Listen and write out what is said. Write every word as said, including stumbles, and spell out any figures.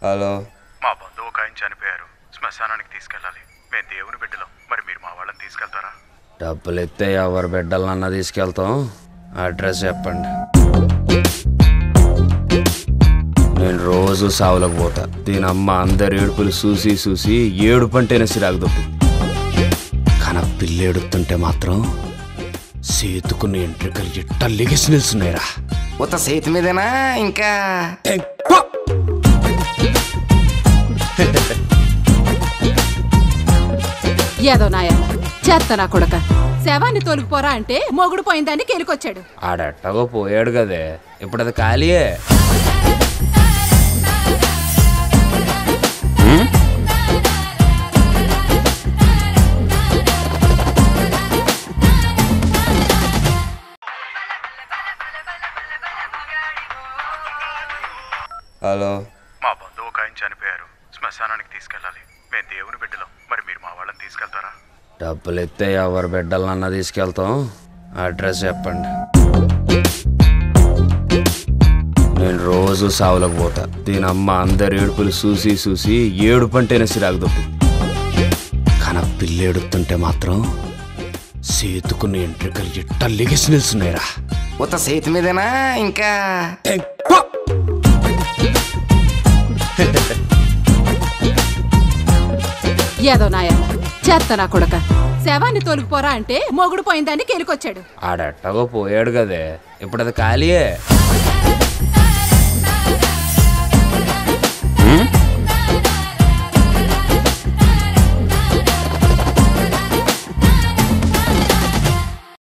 Hello, మా బంధువు ఒక ఆయన చనిపోయారు. శ్మశానానికి తీసుకెళ్ళాలి. మేము దేవుని బిడ్డలం. మరి మీరు మా వాళ్ళని తీసుకెళ్తారా? డబ్బులు ఇస్తే ఎవరి బిడ్డలన్నా తీసుకెళ్తాం. అడ్రస్ చెప్పండి. నేను రోజు సావులకు పోతా. దీని అమ్మ అందరి ఏడుపులు చూసి చూసి ఏడుపు అంటేనే సిరాకు దొబ్బింది. కానీ పిల్లి ఏడుతుంటే మాత్రం సేతుకున్న ఎంట్రికలు ఎట్ట లిగిసి నిల్చున్నాయిరా. ఉత్త చేతి మీదేనా ఇంకా? ఏదో నాయ చేత్తనా కొడక, శవాన్ని తొలగిపోరా అంటే మొగుడు పోయిందని కేలికొచ్చాడు. ఆడెట్టగో పోయాడు కదే, ఇప్పుడు అది ఖాళీయే. హలో, మా బంధువు ఒక ఆయన చనిపోయారు. శ్మశానానికి తీసుకెళ్ళాలి. మేము దేవుని బిడ్డలం. మరి మీరు మా వాళ్ళని తీసుకెళ్తారా? డబ్బులు ఇస్తే ఎవరి బిడ్డలన్నా తీసుకెళ్తాం. అడ్రస్ చెప్పండి. నేను రోజు సావులకు పోతా. దీని అమ్మ అందరి ఏడుపులు చూసి చూసి ఏడుపు అంటేనే సిరాకు దొబ్బింది. కానీ పిల్లి ఏడుతుంటే మాత్రం సేతుకున్న ఎంట్రికలు ఎట్ట లిగిసి నిల్చున్నాయిరా. ఉత్త చేతి మీదేనా ఇంకా? ఏదో నాయ చేత్తనా కొడక, శవాన్ని తొలగిపోరా అంటే మొగుడు పోయిందని కేలికొచ్చాడు. ఆడెట్టగో పోయాడు కదే, ఇప్పుడు అది ఖాళీయే.